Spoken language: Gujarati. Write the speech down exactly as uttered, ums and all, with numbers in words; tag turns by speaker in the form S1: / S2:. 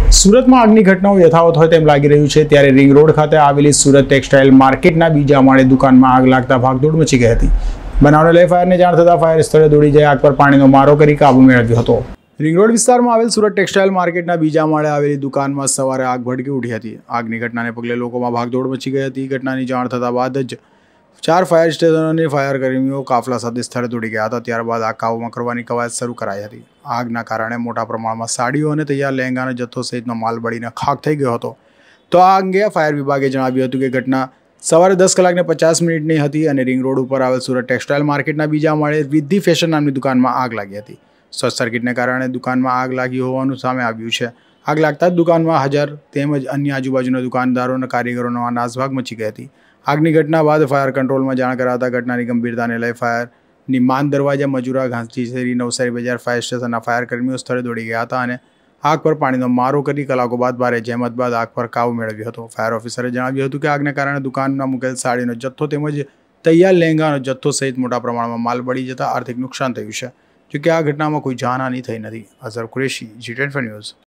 S1: સુરતમાં આગની ઘટનાઓ યથાવત હોય તેમ લાગી રહ્યું છે ત્યારે રિંગ રોડ ખાતે આવેલી સુરત ટેક્સટાઇલ માર્કેટના બીજા માળે દુકાનમાં આગ લાગતા ભાગદોડ મચી ગઈ હતી। બનાવને લઈ ફાયરને જાણ થતાં ફાયર સ્થળે દોડી જઈ આગ પર પાણીનો મારો કરી કાબુ મેળવ્યો હતો। રિંગ રોડ વિસ્તારમાં આવેલ સુરત ટેક્સટાઇલ માર્કેટના બીજા માળે આવેલી દુકાનમાં સવારે આગ ભડકી ઉઠી હતી। આગની ઘટનાને પગલે લોકોમાં ભાગદોડ મચી ગઈ હતી। ઘટનાની જાણ થતાં બાદ જ ચાર ફાયર સ્ટેશનોની ફાયર કર્મીઓ કાફલા સાથે સ્થળે દોડી ગયા હતા। ત્યારબાદ આગ કાબૂમાં કરવાની કવાયત શરૂ કરાઈ હતી। આગના કારણે મોટા પ્રમાણમાં સાડીઓ અને તૈયાર લહેંગાનો જથ્થો સહિતનો માલ બળીને ખાખ થઈ ગયો હતો। તો આ અંગે ફાયર વિભાગે જણાવ્યું હતું કે ઘટના સવારે દસ કલાકને પચાસ મિનિટની હતી અને રિંગ રોડ ઉપર આવેલ સુરત ટેક્સટાઇલ માર્કેટના બીજા માળે વિધિ ફેશન નામની દુકાનમાં આગ લાગી હતી। શોર્ટ સર્કિટને કારણે દુકાનમાં આગ લાગી હોવાનું સામે આવ્યું છે। આગ લાગતા જ દુકાનમાં હાજર તેમજ અન્ય આજુબાજુના દુકાનદારો અને કારીગરોનો નાસભાગ મચી ગઈ હતી। આગની ઘટના બાદ ફાયર કંટ્રોલમાં જાણ કરાતા ઘટનાની ગંભીરતાને લઈ ફાયરની માન દરવાજા મજુરા ઘાંચી શેરી નવસારી બજાર ફાયર સ્ટેશનના ફાયર કર્મીઓ સ્થળે દોડી ગયા હતા અને આગ પર પાણીનો મારો કરી કલાકો બાદ ભારે જહેમત બાદ આગ પર કાબુ મેળવ્યો હતો। ફાયર ઓફિસરે જણાવ્યું હતું કે આગને કારણે દુકાનમાં મૂકેલ સાડીનો જથ્થો તેમજ તૈયાર લહેંગાનો જથ્થો સહિત મોટા પ્રમાણમાં માલ બળી જતા આર્થિક નુકસાન થયું છે। જોકે આ ઘટનામાં કોઈ જાનહાનિ થઈ નથી। Azhar Qureshi, G twenty four news.